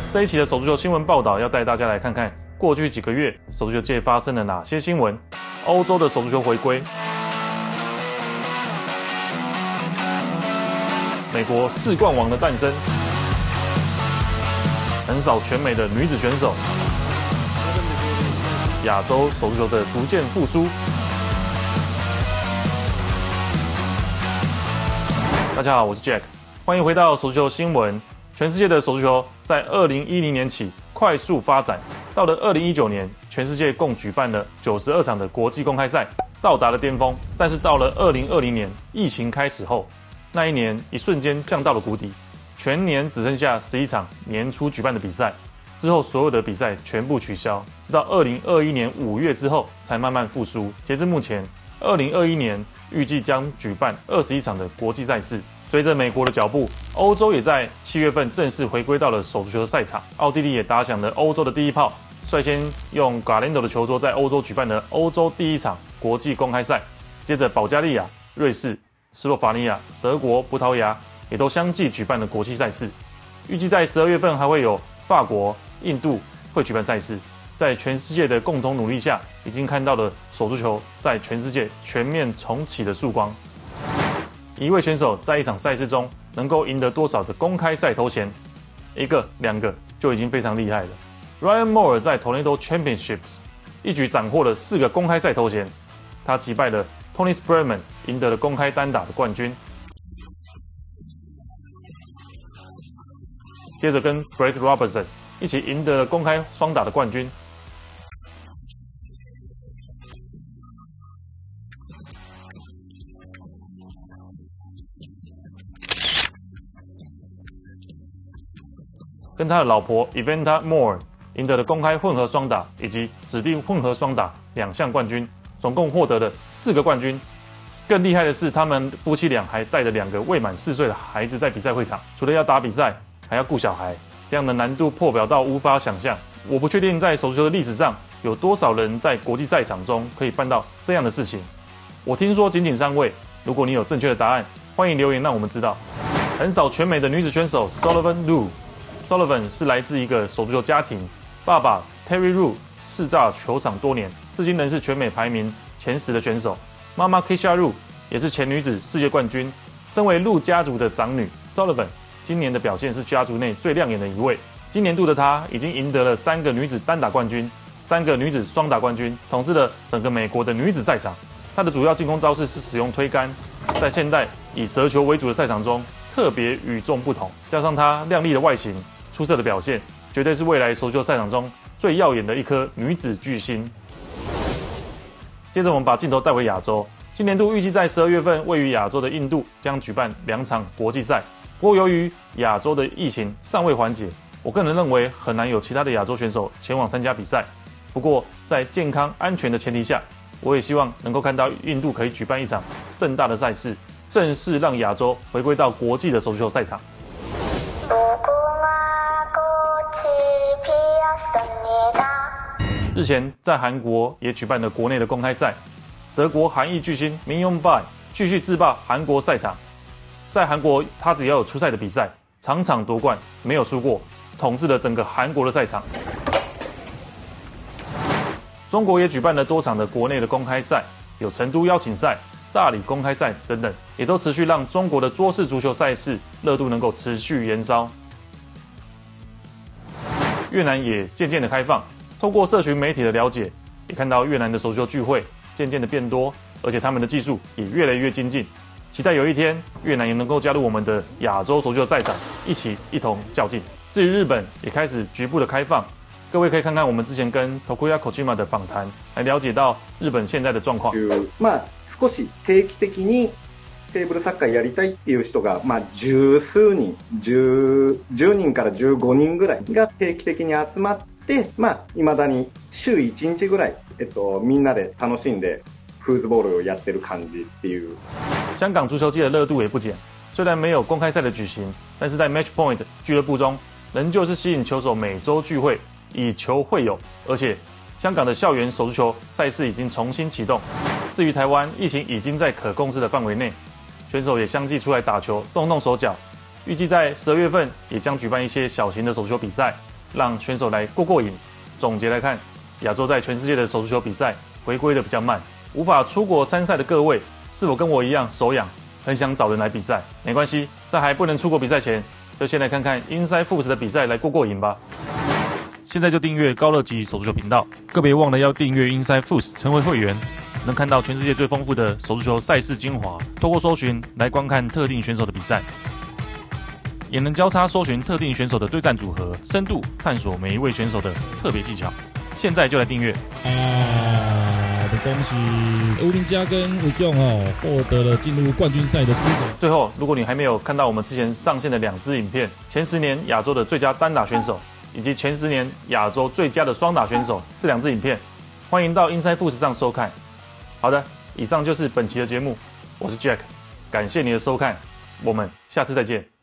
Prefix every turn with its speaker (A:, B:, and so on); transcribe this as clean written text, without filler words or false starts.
A: 这一期的手足球新闻报道要带大家来看看过去几个月手足球界发生了哪些新闻。欧洲的手足球回归，美国世冠王的诞生，横扫全美的女子选手，亚洲手足球的逐渐复苏。大家好，我是 Jack， 欢迎回到手足球新闻。全世界的手足球在2010年起快速发展，到了2019年，全世界共举办了92场的国际公开赛，到达了巅峰。但是到了2020年，疫情开始后，那一年一瞬间降到了谷底，全年只剩下11场年初举办的比赛，之后所有的比赛全部取消，直到2021年5月之后才慢慢复苏。截至目前，2021年预计将举办21场的国际赛事。随着美国的脚步，欧洲也在7月份正式回归到了手足球的赛场。奥地利也打响了欧洲的第一炮，率先用 Galendo 的球桌在欧洲举办了欧洲第一场国际公开赛。接着，保加利亚、瑞士、斯洛伐尼亚、德国、葡萄牙也都相继举办了国际赛事。预计在12月份还会有法国、印度会举办赛事。在全世界的共同努力下，已经看到了手足球在全世界全面重启的曙光。一位选手在一场赛事中能够赢得多少的公开赛头衔，一个、两个就已经非常厉害了。Ryan Moore 在 Tornado Championships 一举斩获了4个公开赛头衔，他击败了 Tony Sperman， 赢得了公开单打的冠军。接着跟 Greg Robertson 一起赢得了公开双打的冠军。跟他的老婆 Evanta Moore 赢得了公开混合双打以及指定混合双打2项冠军，总共获得了4个冠军。更厉害的是，他们夫妻俩还带着2个未满4岁的孩子在比赛会场，除了要打比赛，还要顾小孩，这样的难度破表到无法想象。我不确定在手足球的历史上有多少人在国际赛场中可以办到这样的事情。我听说仅仅3位，如果你有正确的答案，欢迎留言让我们知道。横扫全美的女子选手 Sullivan Lou。Sullivan 是来自一个手足球家庭，爸爸 Terry Lou 叱咤球场多年，至今仍是全美排名前10的选手。妈妈 Keisha Lou 也是前女子世界冠军。身为Lou家族的长女 Sullivan， 今年的表现是家族内最亮眼的一位。今年度的她已经赢得了3个女子单打冠军，3个女子双打冠军，统治了整个美国的女子赛场。她的主要进攻招式是使用推杆，在现代以蛇球为主的赛场中特别与众不同，加上她亮丽的外形、出色的表现，绝对是未来手足球赛场中最耀眼的一颗女子巨星。接着我们把镜头带回亚洲，今年度预计在12月份位于亚洲的印度将举办2场国际赛。不过由于亚洲的疫情尚未缓解，我个人认为很难有其他的亚洲选手前往参加比赛。不过在健康安全的前提下，我也希望能够看到印度可以举办一场盛大的赛事，正式让亚洲回归到国际的手足球赛场。日前在韩国也举办了国内的公开赛，德国韩裔巨星 Minhyun-Bae 继续制霸韩国赛场。在韩国，他只要有出赛的比赛，场场夺冠，没有输过，统治了整个韩国的赛场。中国也举办了多场的国内的公开赛，有成都邀请赛、大理公开赛等等，也都持续让中国的桌式足球赛事热度能够持续延烧。越南也渐渐的开放，透过社群媒体的了解，也看到越南的手足球聚会渐渐的变多，而且他们的技术也越来越精进。期待有一天越南也能够加入我们的亚洲手足球赛场，一同较劲。至于日本也开始局部的开放，各位可以看看我们之前跟 Tokuya Kojima 的访谈，来了解到日本现在的状况。
B: 少し定期的にテーブルサッカーやりたいっていう人が、10数人、10人から15人ぐらいが定期的に集まって、未だに週1日ぐらい、みんなで楽しんでフーズボールをやってる感じっていう。
A: 香港足球界的热度也不减，虽然没有公开赛的举行，但是在 Match Point 俱乐部中，仍旧是吸引球手每周聚会，以球会友，而且香港的校园手足球赛事已经重新启动。至于台湾，疫情已经在可控制的范围内，选手也相继出来打球，动动手脚。预计在12月份也将举办一些小型的手球比赛， 让选手来过瘾。总结来看，亚洲在全世界的手足球比赛回归的比较慢，无法出国参赛的各位，是否跟我一样手痒，很想找人来比赛？没关系，在还不能出国比赛前，就先来看看 Inside Foot 的比赛来过瘾吧。现在就订阅高乐吉手足球频道，更别忘了要订阅 Inside Foot 成为会员，能看到全世界最丰富的手足球赛事精华，透过搜寻来观看特定选手的比赛，也能交叉搜寻特定选手的对战组合，深度探索每一位选手的特别技巧。现在就来订阅
C: 我们恭喜吴林佳跟吴炯获得了进入冠军赛的资格。
A: 最后，如果你还没有看到我们之前上线的2支影片，前10年亚洲的最佳单打选手，以及前10年亚洲最佳的双打选手，这2支影片，欢迎到 Inside Foot 上收看。好的，以上就是本期的节目，我是 Jack，感谢你的收看，我们下次再见。